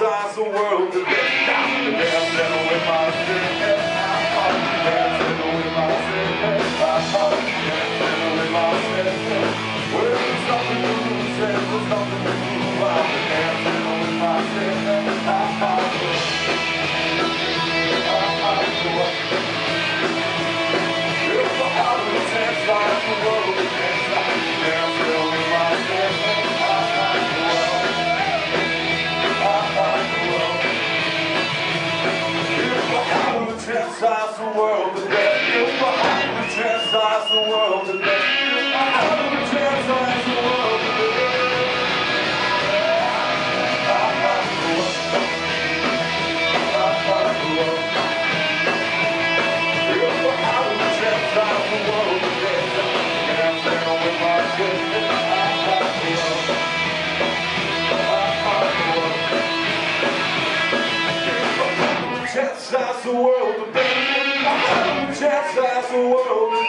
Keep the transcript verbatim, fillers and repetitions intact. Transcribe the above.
chance the world to get down, dancing with myself. Dancing with myself. Dancing with myself. Well, there's nothing to lose, there's nothing to lose. I'm dancing with myself. If I had a chance like the world to dance, dancing with myself. Chastise the world to death. If I had to chastise the world to death. If I had to chastise the world to death. I had to work. I had to work. If I had to chastise the world to death. Dancing with myself. I had to work. I had to work. If I had to chastise the world to death. Chastise the world.